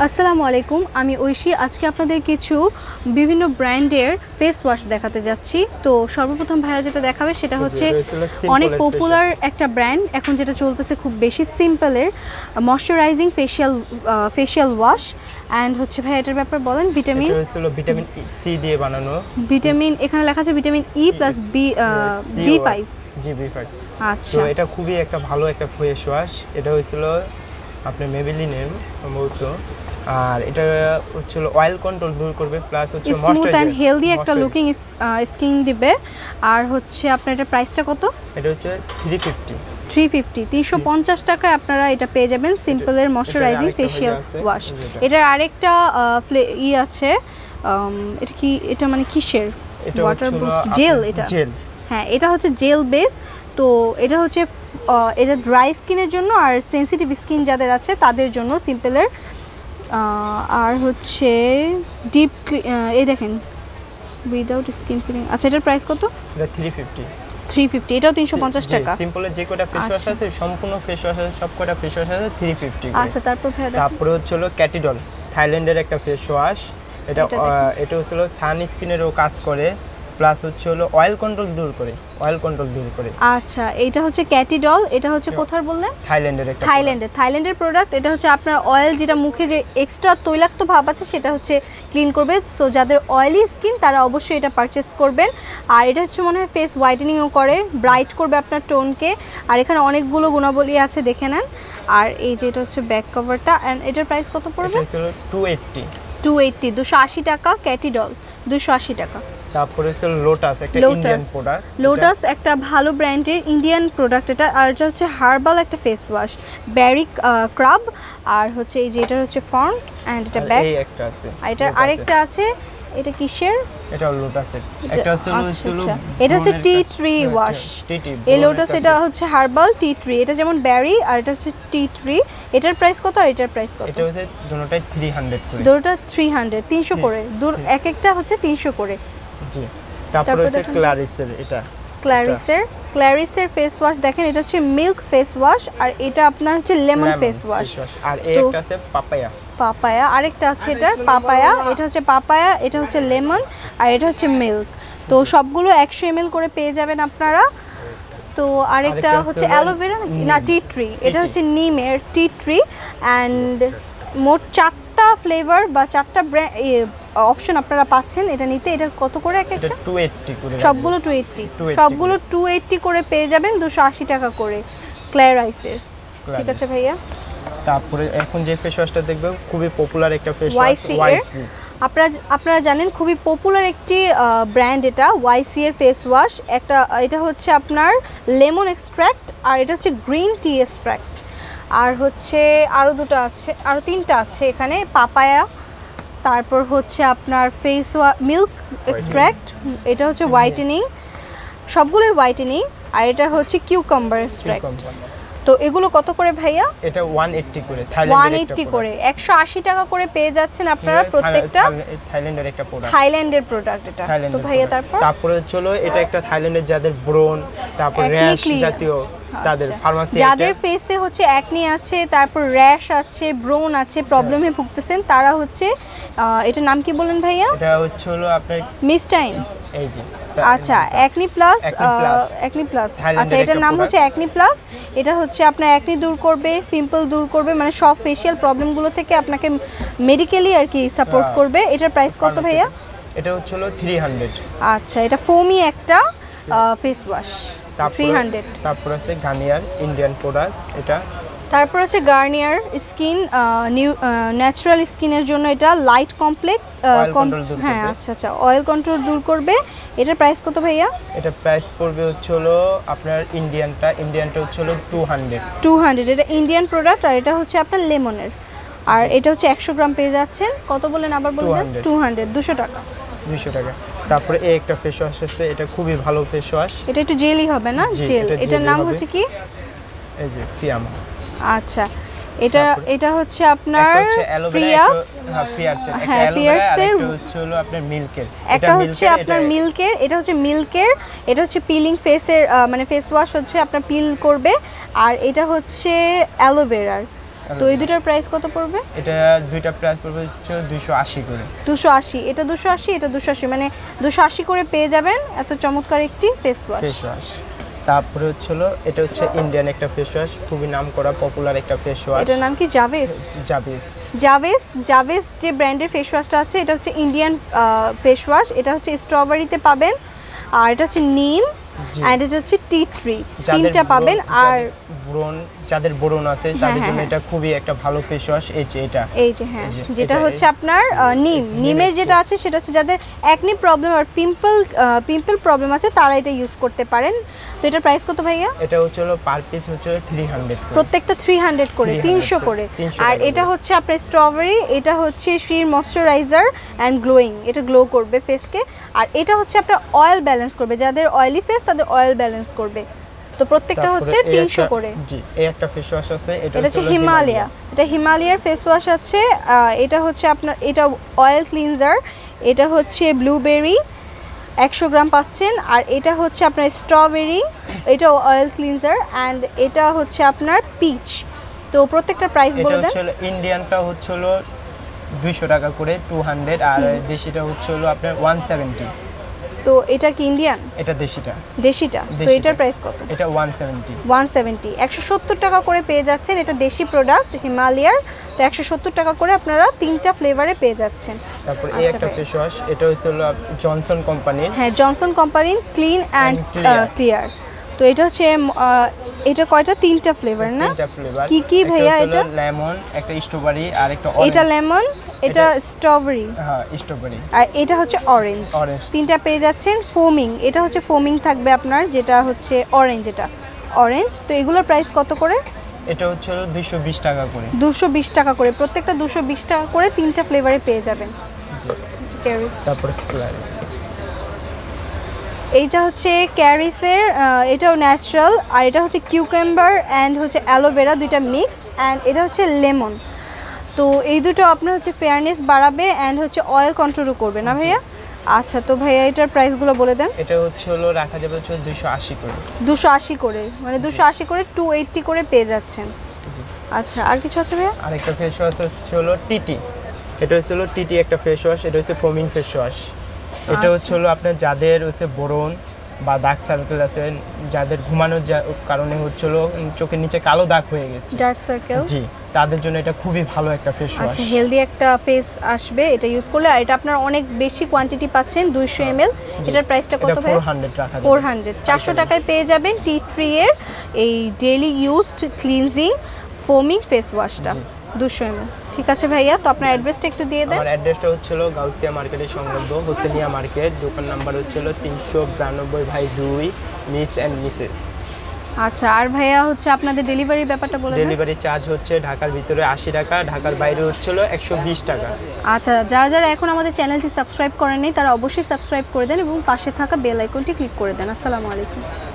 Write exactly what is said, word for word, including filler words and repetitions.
আসসালামু আলাইকুম, আমি ঐশী। আজকে আপনাদের কিছু বিভিন্ন ব্র্যান্ডের ফেস ওয়াশ দেখাতে যাচ্ছি। তো সর্বপ্রথম ভাইয়া যেটা দেখাবে সেটা হচ্ছে অনেক পপুলার একটা ব্র্যান্ড, এখন যেটা চলতেছে খুব বেশি, সিম্পলের moisturising facial facial wash. And হচ্ছে ভাই এটার ব্যাপার বলেন। ভিটামিন ভিটামিন সি দিয়ে বানানো, ভিটামিন এখানে লেখা আছে vitamin E plus B B five. G B five. আচ্ছা, তো এটা খুবই একটা ভালো একটা ফেস ওয়াশ। এটা হয়েছিল আপনার মেবেলিনের সম্ভবত, আর এটা হচ্ছে অয়েল কন্ট্রোল দূর করবে, প্লাস হচ্ছে স্মুথ এন্ড হেলদি একটা লুকিং স্কিন দিবে। আর হচ্ছে আপনার এটা প্রাইসটা কত? এটা হচ্ছে থ্রি ফিফটি থ্রি ফিফটি তিনশো পঞ্চাশ টাকায় আপনারা এটা পেয়ে যাবেন সিম্পলের ময়শ্চারাইজিং ফেশিয়াল ওয়াশ। এটার আরেকটা ই আছে, এটা কি, এটা মানে কিসের? Water boost gel. এটা হ্যাঁ, এটা হচ্ছে জেল বেস। তো এটা হচ্ছে এটা ড্রাই স্কিনের জন্য আর সেনসিটিভ স্কিন যাদের আছে তাদের জন্য সিম্পলের। আর হচ্ছে ডিপ এই দেখেন উইদাউট স্কিন ফিলিং। আচ্ছা, এটার প্রাইস কত? এটা থ্রি ফিফটি থ্রি ফিফটি এটাও তিনশো পঞ্চাশ টাকা। সিম্পলের যে কোটা ফেস ওয়াশ আছে, সম্পূর্ণ ফেস ওয়াশ আছে, সব কোটা ফেস ওয়াশ আছে থ্রি ফিফটি। আচ্ছা, তারপর তারপরে হচ্ছে হলো ক্যাটিডল, থাইল্যান্ডের একটা ফেস ওয়াশ। এটা এটা হচ্ছে হলো সান স্কিনেরও কাজ করে, প্লাস হচ্ছে হলো অয়েল কন্ট্রোল দূর করে, অয়েল কন্ট্রোল দূর করে। আচ্ছা, এটা হচ্ছে ক্যাটিডল। এটা হচ্ছে কোথার বললেন? থাইল্যান্ডের একটা থাইল্যান্ডের থাইল্যান্ডের প্রোডাক্ট। এটা হচ্ছে আপনার অয়েল, যেটা মুখে যে এক্সট্রা তৈলাক্ত ভাব আছে সেটা হচ্ছে ক্লিন করবে। সো যাদের অয়েলি স্কিন তারা অবশ্যই এটা পারচেস করবেন। আর এটা হচ্ছে মনে হয় ফেস হোয়াইটেনিংও করে, ব্রাইট করবে আপনার টোনকে। আর এখানে অনেকগুলো গুণাবলী আছে, দেখে নেন। আর এই যে এটা হচ্ছে ব্যাক কভারটা। অ্যান্ড এটার প্রাইস কত পড়বে? এটা হলো টু এইট্টি টু এইট্টি দুশো আশি টাকা। ক্যাটিডল দুশো আশি টাকা। তারপরে হচ্ছে লোটাস, একটা ইন্ডিয়ান প্রোডাক্ট। লোটাস একটা ভালো ব্র্যান্ডের ইন্ডিয়ান প্রোডাক্ট এটা। আর এটা হচ্ছে হার্বাল একটা ফেস ওয়াশ, ব্যারি ক্রাব। আর হচ্ছে এই যে এটা হচ্ছে ফ্রন্ট এন্ড এটা ব্যাক। এই একটা আছে, আর এটা আরেকটা আছে। এটা কিসের? এটা লোটাসের। একটা হচ্ছে আচ্ছা, এটা হচ্ছে টি ট্রি ওয়াশ। এই লোটাস এটা হচ্ছে হার্বাল টি ট্রি, এটা যেমন ব্যারি আর এটা হচ্ছে টি ট্রি। এটার প্রাইস কত আর এটার প্রাইস কত? এটা হচ্ছে দুটোটাই থ্রি হান্ড্রেড করে। দুটোটা থ্রি হান্ড্রেড, তিনশো করে। দূর এক একটা হচ্ছে তিনশো করে। জি। তারপরে হচ্ছে ক্লারিসের, এটা ক্লারিসের ক্লারিসের ফেস ওয়াশ দেখেন, এটা হচ্ছে মিল্ক ফেস ওয়াশ। আর এটা আপনার হচ্ছে লেমন ফেস ওয়াশ। আর এই একটা আছে পাপায়া। পাপায়া আরেকটা আছে, এটা পাপায়া। এটা হচ্ছে পাপায়া, এটা হচ্ছে লেমন, আর এটা হচ্ছে মিল্ক। তো সবগুলো একশো এম এল করে পেয়ে যাবেন আপনারা। তো আরেকটা হচ্ছে অ্যালোভেরা না টি ট্রি, এটা হচ্ছে নিমের টি ট্রি। অ্যান্ড মোট চারটা ফ্লেভার বা চারটা অপশন আপনারা পাচ্ছেন এটা নিতে। এটা কত করে এক একটা? টু এইট্টি করে। সবগুলো টু এইট্টি সবগুলো টু এইট্টি করে পেয়ে যাবেন, দুশো আশি টাকা করে ক্ল্যারাইসের। ঠিক আছে ভাইয়া। তারপরে এখন যে ফেস ওয়াশটা দেখবেন খুবই পপুলার একটা ফেস ওয়াশ, ওয়াইসি। আপনারা আপনারা জানেন খুবই পপুলার একটি ব্র্যান্ড এটা, ওয়াইসি এর ফেস ওয়াশ। একটা এটা হচ্ছে আপনার লেমন এক্সট্র্যাক্ট, আর এটা হচ্ছে গ্রিন টি এক্সট্র্যাক্ট। আর হচ্ছে আরও দুটো আছে, আরও তিনটা আছে এখানে, পাপায়া। তারপর হচ্ছে আপনার ফেস মিল্ক এক্সট্র্যাক্ট, এটা হচ্ছে হোয়াইটেনিং, সবগুলোই হোয়াইটেনিং। আর এটা হচ্ছে কিউকাম্বার এক্সট্র্যাক্ট। তো এগুলো কত করে ভাইয়া? এটা ওয়ান এইট্টি করে, ওয়ান এইট্টি করে, একশো আশি টাকা করে পেয়ে যাচ্ছেন আপনারা প্রত্যেকটা। থাইল্যান্ডের একটা প্রোডাক্ট, থাইল্যান্ডের প্রোডাক্ট এটা। তো ভাইয়া তারপর তারপরে চলো, এটা একটা থাইল্যান্ডের যাদের ব্রণ, তারপর র্যাশ জাতীয়, তাদের ফার্মাসি, যাদের ফেসে হচ্ছে অ্যাকনি আছে, তারপর র্যাশ আছে, ব্রণ আছে, প্রবলেমে ভুগতেছেন, তারা হচ্ছে এটার নাম কি বলেন ভাইয়া? এটা হচ্ছে হলো আপনার মিস্টাইন। এই যে আচ্ছা, অ্যাকনি প্লাস, অ্যাকনি প্লাস। আচ্ছা, এটার নাম হচ্ছে অ্যাকনি প্লাস। এটা হচ্ছে আপনার অ্যাকনি দূর করবে, পিম্পল দূর করবে, মানে সব ফেশিয়াল প্রবলেমগুলো থেকে আপনাকে মেডিকেলি আর কি সাপোর্ট করবে। এটার প্রাইস কত ভাইয়া? এটা হচ্ছে হলো থ্রি হান্ড্রেড। আচ্ছা, এটা ফোমি একটা ফেস ওয়াশ, থ্রি হান্ড্রেড। তারপর আছে গার্নিয়ার, ইন্ডিয়ান প্রোডাক্ট এটা। তারপর আছে গার্নিয়ার স্কিন নিউ ন্যাচারাল স্কিনের জন্য, এটা লাইট কমপ্লেক্স। হ্যাঁ, আচ্ছা আচ্ছা, অয়েল কন্ট্রোল দূর করবে। এটার প্রাইস কত ভাইয়া? এটা প্রাইস পড়বে হচ্ছে হলো আপনার ইন্ডিয়ানটা, ইন্ডিয়ানটা হচ্ছে হলো টু হান্ড্রেড। টু হান্ড্রেড, এটা ইন্ডিয়ান প্রোডাক্ট। আর এটা হচ্ছে আপনার লেমনের। আর এটা হচ্ছে একশো গ্রাম পেয়ে যাচ্ছেন। কত বলেন আবার বলবেন? টু হান্ড্রেড, দুশো টাকা। দুশো টাকা। তারপরে এই একটা ফেস ওয়াশ আছে, এটা খুবই ভালো ফেস ওয়াশ। এটা একটু জেলি হবে না? জেল। এটার নাম হচ্ছে কি? এই যে ফিয়াম। আচ্ছা, এটা এটা হচ্ছে আপনার ফ্রিয়াস। হ্যাঁ, ফিয়ার্সের হচ্ছে হলো আপনার মিল্কের। এটা হচ্ছে আপনার মিল্কের, এটা হচ্ছে মিল্কের। এটা হচ্ছে পিলিং ফেসের, মানে ফেস ওয়াশ হচ্ছে আপনার পিল করবে। আর এটা হচ্ছে অ্যালোভেরার। তো এই দুটার প্রাইস কত পড়বে? এটা দুইটা প্রাইস পড়বে হচ্ছে দুইশো আশি করে। দুইশো আশি, এটা দুইশো আশি, এটা দুইশো আশি, মানে দুইশো আশি করে পেয়ে যাবেন এত চমৎকার একটি ফেস ওয়াশ। ফেস ওয়াশ তারপরে হচ্ছিল এটা হচ্ছে ইন্ডিয়ান একটা ফেস ওয়াশ, খুবই নামকরা পপুলার একটা ফেস ওয়াশ। এটার নাম কি? জাভেস। জাভেস জাভেস জাভেস যে ব্র্যান্ডের ফেস ওয়াশটা আছে এটা হচ্ছে ইন্ডিয়ান ফেস ওয়াশ। এটা হচ্ছে স্ট্রবেরিতে পাবেন, আর এটা হচ্ছে নিম, এন্ড এটা হচ্ছে টি ট্রি, তিনটা পাবেন। আর ব্রন, যাদের ব্রন আছে তাদের জন্য এটা খুবই একটা ভালো ফেস ওয়াশ। এই যে এটা, এই যে হ্যাঁ, যেটা হচ্ছে আপনার নিম, নিমের যেটা আছে সেটা হচ্ছে যাদের অ্যাকনি প্রবলেম আর পিম্পল পিম্পল প্রবলেম আছে তারা এটা ইউজ করতে পারেন। তো এটার প্রাইস কত ভাইয়া? এটা হচ্ছে হলো পার পিস হচ্ছে তিনশো করে, প্রত্যেকটা তিনশো করে, তিনশো করে। আর এটা হচ্ছে আপনার স্ট্রবেরি, এটা হচ্ছে শ্রীর ময়শ্চারাইজার অ্যান্ড গ্লোয়িং, এটা গ্লো করবে ফেসকে। আর এটা হচ্ছে আপনার অয়েল ব্যালেন্স করবে, যাদের অয়েলি ফেস তাদের অয়েল ব্যালেন্স করবে। তো প্রত্যেকটা হচ্ছে তিনশো করে। জি, এই একটা ফেস ওয়াশ আছে, এটা হচ্ছে হিমালয়া, এটা হিমালয়ার ফেস ওয়াশ আছে। এটা হচ্ছে আপনার, এটা অয়েল ক্লিনজার, এটা হচ্ছে ব্লুবেরি একশো গ্রাম পাচ্ছেন। আর এটা হচ্ছে আপনার স্ট্রবেরি, এটা অয়েল ক্লিনজার, অ্যান্ড এটা হচ্ছে আপনার পিচ। তো প্রত্যেকটা প্রাইস বলে দেন। এটা হচ্ছে ইন্ডিয়ানটা হচ্ছে হলো দুইশো টাকা করে দুইশো, আর দেশিটা হচ্ছে হলো আপনার একশো সত্তর। তো এটা কি ইন্ডিয়ান? এটা দেশিটা। দেশিটা। তো এটার প্রাইস কত? এটা একশো সত্তর। একশো সত্তর, একশো সত্তর টাকা করে পেয়ে যাচ্ছেন। এটা দেশি প্রোডাক্ট হিমালয়ার। তো একশো সত্তর টাকা করে আপনারা তিনটা ফ্লেভারে পেয়ে যাচ্ছেন। তারপর এই একটা ফেস ওয়াশ, এটা হচ্ছে হলো জনসন কোম্পানির। হ্যাঁ, জনসন কোম্পানির ক্লিন অ্যান্ড ক্লিয়ার। তো এটা হচ্ছে এটা কয়টা? তিনটা ফ্লেভার না? তিনটা ফ্লেভার। কি কি ভাইয়া? এটা লেমন, একটা স্ট্রবেরি, আর একটা অরেঞ্জ। এটা লেমন, এটা স্ট্রবেরি, হ্যাঁ স্ট্রবেরি, আর এটা হচ্ছে অরেঞ্জ। তিনটা পেয়ে যাচ্ছেন। ফোমিং, এটা হচ্ছে ফোমিং থাকবে আপনার, যেটা হচ্ছে অরেঞ্জ, এটা অরেঞ্জ। তো এগুলোর প্রাইস কত করে? এটা হচ্ছে হলো দুইশো বিশ টাকা করে। দুইশো বিশ টাকা করে, প্রত্যেকটা দুইশো বিশ টাকা করে তিনটা ফ্লেভারে পেয়ে যাবেন। তারপরে এইটা হচ্ছে ক্যারিসের, এটাও ন্যাচারাল, আর এটা হচ্ছে কিউকাম্বার অ্যান্ড হচ্ছে অ্যালোভেরা, দুইটা মিক্স, অ্যান্ড এটা হচ্ছে লেমন। তো এই দুটো আপনার হচ্ছে ফেয়ারনেস বাড়াবে অ্যান্ড হচ্ছে অয়েল কন্ট্রোলও করবে না ভাইয়া? আচ্ছা, তো ভাইয়া এটার প্রাইসগুলো বলে দেন। এটা হচ্ছে হলো রাখা যাবে হচ্ছে দুইশো আশি করে। দুইশো আশি করে, মানে দুইশো আশি করে দুইশো আশি করে পেয়ে যাচ্ছেন। আচ্ছা, আর কিছু আছে ভাইয়া? আরেকটা ফেস ওয়াশ হচ্ছে হলো টিটি। এটা হচ্ছে হলো টিটি একটা ফেস ওয়াশ, এটা হচ্ছে ফোমিং ফেস ওয়াশ। এটা হচ্ছে হলো আপনার যাদের হচ্ছে ব্রণ বা দাগ সার্কেল আছে, যাদের ঘুমানোর কারণে হচ্ছে হলো চোখের নিচে কালো দাগ হয়ে গেছে, ডার্ক সার্কেল, জি, তাদের জন্য এটা খুবই ভালো একটা ফেস ওয়াশ। আচ্ছা, হেলদি একটা ফেস আসবে এটা ইউজ করলে। আর এটা আপনার অনেক বেশি কোয়ান্টিটি পাচ্ছেন, দুইশো এমএল। এটার প্রাইসটা কত ভাই? চারশো রাখা যাবে। চারশো, চারশো টাকায় পেয়ে যাবেন টি থ্রি এর এই daily used cleansing foaming face ওয়াশটা, দুইশো এমএল। ঠিক আছে ভাইয়া, তো আপনার অ্যাড্রেসটা একটু দিয়ে দেন। আমার অ্যাড্রেসটা হচ্ছে হলো গাউসিয়া মার্কেটের সংলগ্ন হোসেনিয়া মার্কেট, দোকান নাম্বার হচ্ছে হলো তিনশো বিরানব্বই ভাই দুই, মিস অ্যান্ড মিসেস। আচ্ছা, আর ভাইয়া হচ্ছে আপনাদের ডেলিভারি ব্যাপারটা বলে দেন। ডেলিভারি চার্জ হচ্ছে ঢাকার ভিতরে আশি টাকা, ঢাকার বাইরে হচ্ছে হলো একশো বিশ টাকা। আচ্ছা, যারা যারা এখন আমাদের চ্যানেলটি সাবস্ক্রাইব করেননি তারা অবশ্যই সাবস্ক্রাইব করে দেন এবং পাশে থাকা বেল আইকনটি ক্লিক করে দেন। আসসালামু আলাইকুম।